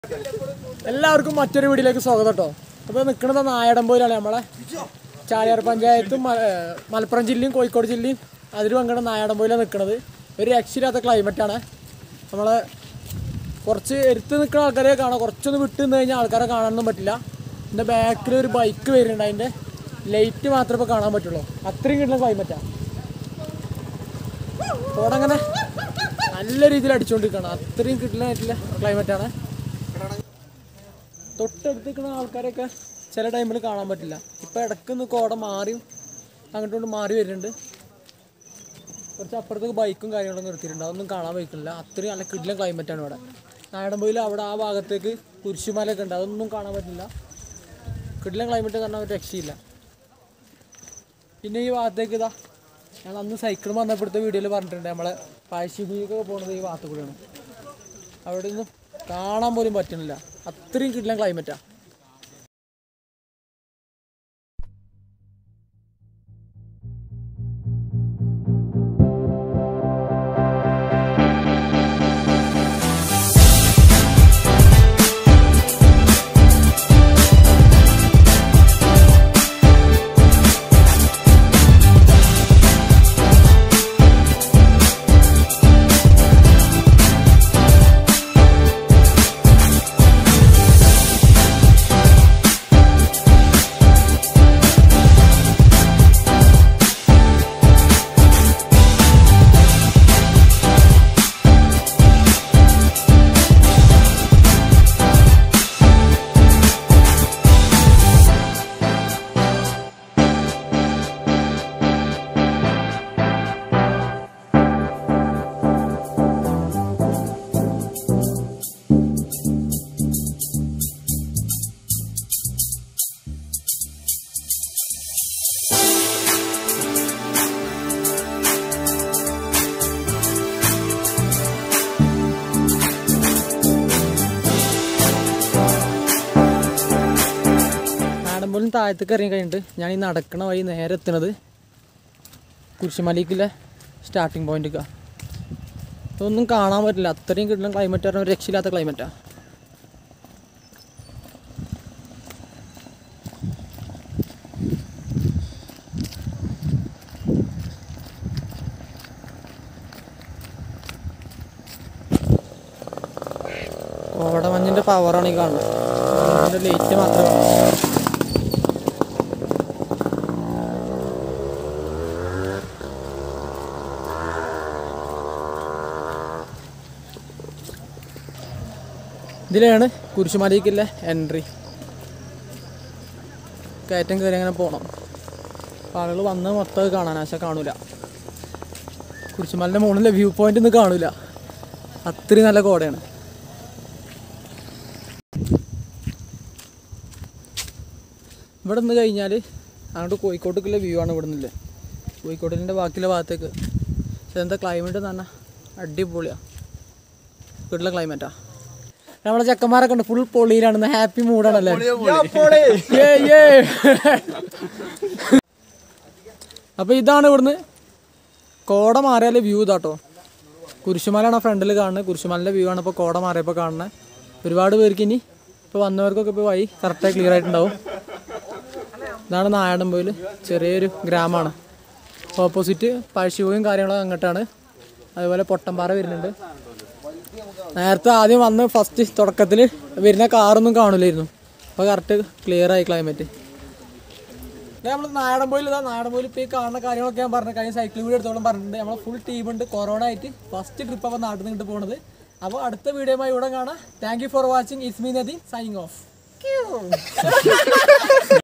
എല്ലാവർക്കും മറ്റൊരു വീഡിയോയിലേക്ക് സ്വാഗതം കേട്ടോ. അപ്പോൾ നിൽക്കുന്നത് നായടമ്പോയിലാണ്. നമ്മളെ ചാലിയാർ പഞ്ചായത്തും മലപ്പുറം ജില്ലയും കോഴിക്കോട് ജില്ലയും അതിൽ പങ്കെടുക്കുന്ന നായടമ്പോയിലാണ് നിൽക്കുന്നത്. ഒരു രക്ഷയില്ലാത്ത ക്ലൈമറ്റാണ്. നമ്മളെ കുറച്ച് എടുത്ത് നിൽക്കുന്ന ആൾക്കാരെ കാണാം, കുറച്ചൊന്ന് വിട്ട് നിന്ന് കഴിഞ്ഞാൽ ആൾക്കാരെ കാണാനൊന്നും പറ്റില്ല. എൻ്റെ ബാക്കിൽ ഒരു ബൈക്ക് വരുന്നുണ്ട്, അതിൻ്റെ ലൈറ്റ് മാത്രമേ ഇപ്പോൾ കാണാൻ പറ്റുള്ളൂ. അത്രയും കിട്ടുന്ന ക്ലൈമറ്റാണ്. തോടങ്ങനെ നല്ല രീതിയിൽ അടിച്ചുകൊണ്ടിരിക്കുകയാണ്. അത്രയും കിട്ടുന്ന ക്ലൈമറ്റാണ്. തൊട്ടടുത്ത് നിൽക്കുന്ന ആൾക്കാരൊക്കെ ചില ടൈമിൽ കാണാൻ പറ്റില്ല. ഇപ്പോൾ ഇടയ്ക്കൊന്ന് കോട മാറിയും അങ്ങോട്ടുകൊണ്ട് മാറി വരുന്നുണ്ട്. കുറച്ച് അപ്പുറത്തേക്ക് ബൈക്കും കാര്യങ്ങളൊക്കെ നിർത്തിയിട്ടുണ്ട്, അതൊന്നും കാണാൻ പറ്റില്ല. അത്രയും നല്ല കിടിലൻ ക്ലൈമറ്റാണ് ഇവിടെ. നായടമ്പോയിൽ അവിടെ ആ ഭാഗത്തേക്ക് കുരിശുമലയൊക്കെ ഉണ്ട്, അതൊന്നും കാണാൻ പറ്റില്ല. കിടിലൻ ക്ലൈമറ്റ് എന്ന് പറഞ്ഞാൽ ഒരു രക്ഷയില്ല. പിന്നെ ഈ ഭാഗത്തേക്ക് ഇതാ ഞങ്ങൾ അന്ന് സൈക്കിൾ വന്നപ്പോഴത്തെ വീഡിയോയിൽ പറഞ്ഞിട്ടുണ്ട്, നമ്മളെ പായശ്ശിക്കൊക്കെ പോകുന്നത് ഈ ഭാഗത്ത് കൂടെയാണ്. അവിടെ ഒന്നും കാണാൻ പോലും പറ്റുന്നില്ല, അത്രയും കിടിലൻ ക്ലൈമറ്റാണ്. പോലും താഴത്തേക്ക് ഇറങ്ങി കഴിഞ്ഞിട്ട് ഞാൻ ഈ നടക്കണ വഴി നേരെ എത്തുന്നത് കുരിശുമലയ്ക്കുള്ള സ്റ്റാർട്ടിങ് പോയിന്റിലേക്കാണ്. ഇതൊന്നും കാണാൻ പറ്റില്ല, അത്രയും കിട്ടുന്ന ക്ലൈമറ്റ് പറഞ്ഞാൽ ഒരു രക്ഷയില്ലാത്ത ക്ലൈമറ്റാണ്. കോടമഞ്ഞിൻ്റെ പവറാണ് ഈ കാണുന്നത്, അതിൻ്റെ ലൈറ്റ് മാത്രമേ കാണൂ. ഇതിലാണ് കുരിശുമലയ്ക്കുള്ള എൻട്രി. കയറ്റം കയറി അങ്ങനെ പോകണം. അപ്പോൾ ആളുകൾ വന്ന് മൊത്തം കാണാൻ, പക്ഷെ കാണൂല. കുരിശുമലയുടെ മുകളിലെ വ്യൂ പോയിന്റ് ഒന്നും കാണൂല, അത്രയും നല്ല കോടയാണ്. ഇവിടെ നിന്ന് കഴിഞ്ഞാൽ അങ്ങോട്ട് കോഴിക്കോട്ടേക്കുള്ള വ്യൂ ആണ് ഇവിടെ നിന്നില്ലേ, കോഴിക്കോട്ടിൻ്റെ ബാക്കിയുള്ള ഭാഗത്തേക്ക്. പക്ഷെ എന്താ ക്ലൈമറ്റ് എന്ന് പറഞ്ഞാൽ അടിപൊളിയാണ്, വീട്ടിലെ ക്ലൈമറ്റാണ്. നമ്മളെ ചെക്കന്മാരൊക്കെ ഉണ്ട്, ഫുൾ പൊളിയിലാണ്, ഹാപ്പി മൂഡാണല്ലേ. അപ്പോൾ ഇതാണ് ഇവിടുന്ന് കോട മാറിയാൽ വ്യൂ ഇതാട്ടോ. കുരിശുമലയാണ് ഫ്രണ്ടിൽ കാണുന്നത്, കുരിശുമലൻ്റെ വ്യൂ ആണ് ഇപ്പോൾ കോട മാറിയപ്പോൾ കാണുന്നത്. ഒരുപാട് പേർക്ക് ഇനി ഇപ്പോൾ വന്നവർക്കൊക്കെ ഇപ്പോൾ വഴി കറക്റ്റായി ക്ലിയർ ആയിട്ടുണ്ടാവും. ഇതാണ് നായടമ്പോയിൽ, ചെറിയൊരു ഗ്രാമമാണ്. ഓപ്പോസിറ്റ് പഴശ്ശിപോയും കാര്യങ്ങളൊക്കെ അങ്ങോട്ടാണ്. അതുപോലെ പൊട്ടംപാറ വരുന്നുണ്ട്. നേരത്തെ ആദ്യം വന്ന് ഫസ്റ്റ് തുടക്കത്തിൽ വരുന്ന കാറൊന്നും കാണില്ലായിരുന്നു, അപ്പോൾ കറക്റ്റ് ക്ലിയർ ആയി ക്ലൈമറ്റ്. നമ്മൾ നായടമ്പോയിൽ ഇപ്പോൾ ഈ കാണുന്ന കാര്യങ്ങളൊക്കെ ഞാൻ പറഞ്ഞു. കഴിഞ്ഞ സൈക്കിൾ വീഡിയോ എടുത്തോളം പറഞ്ഞിട്ടുണ്ട്. നമ്മൾ ഫുൾ ടീമുണ്ട്, കൊറോണ ആയിട്ട് ഫസ്റ്റ് ട്രിപ്പ് അപ്പോൾ നാട്ടിൽ നിന്നിട്ട് പോകുന്നത്. അപ്പോൾ അടുത്ത വീഡിയോയുമായി ഇവിടെ കാണാം. Thank you for watching. It's me Nadeem signing of.